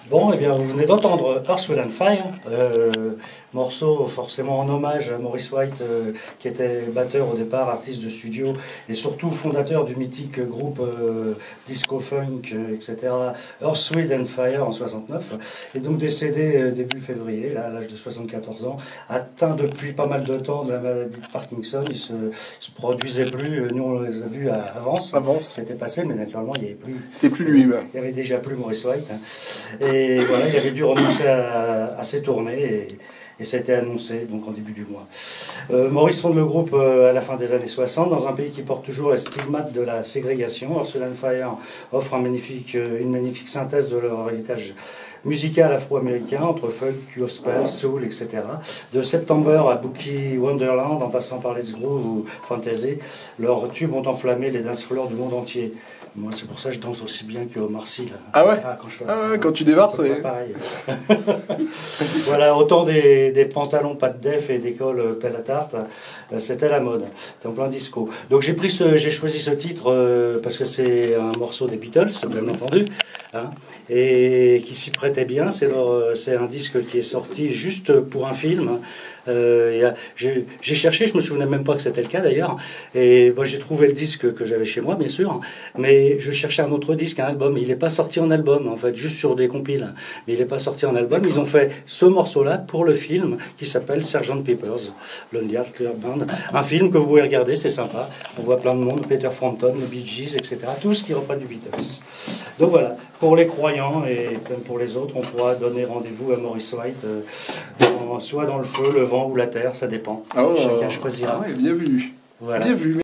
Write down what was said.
Bon, eh bien, vous venez d'entendre Earth, Wind and Fire, morceau forcément en hommage à Maurice White, qui était batteur au départ, artiste de studio, et surtout fondateur du mythique groupe disco funk, etc. Earth, Wind and Fire en 69, et donc décédé début février, là, à l'âge de 74 ans, atteint depuis pas mal de temps de la maladie de Parkinson. Il se produisait plus, nous on les a vus à Avance, c'était passé, mais naturellement il n'y avait plus. C'était plus lui. Il n'y avait déjà plus Maurice White. Et voilà, il avait dû renoncer à ses tournées et ça a été annoncé donc en début du mois. Maurice fonde le groupe à la fin des années 60 dans un pays qui porte toujours les stigmates de la ségrégation. Earth, Wind and Fire offre une magnifique synthèse de leur héritage musical afro-américain entre folk, gospel, soul, etc. De September à Boogie Wonderland en passant par Let's Groove ou Fantasy, leurs tubes ont enflammé les dance floors du monde entier. Moi, c'est pour ça que je danse aussi bien que Omar Sy. Ah ouais, quand tu démarres, c'est pareil. Voilà, autant des pantalons pas de def et des cols pelle à tarte, c'était la mode. C'était en plein disco. Donc j'ai choisi ce titre parce que c'est un morceau des Beatles, bien entendu, hein, et qui s'y prêtait bien. C'est un disque qui est sorti juste pour un film. J'ai cherché, je me souvenais même pas que c'était le cas d'ailleurs, et moi j'ai trouvé le disque que j'avais chez moi bien sûr, mais je cherchais un autre disque, un album. Il n'est pas sorti en album en fait, juste sur des compiles, mais il n'est pas sorti en album. Ils ont fait ce morceau là pour le film qui s'appelle Sgt Pepper's Lonely Hearts Club Band, un film que vous pouvez regarder, c'est sympa, on voit plein de monde, Peter Frampton, les Bee Gees, etc., tous qui reprennent du Beatles. Donc voilà, pour les croyants et comme pour les autres, on pourra donner rendez-vous à Maurice White soit dans le feu, le vent ou la terre, ça dépend. Chacun choisira. Ah ouais, bien vu. Voilà. Bien vu.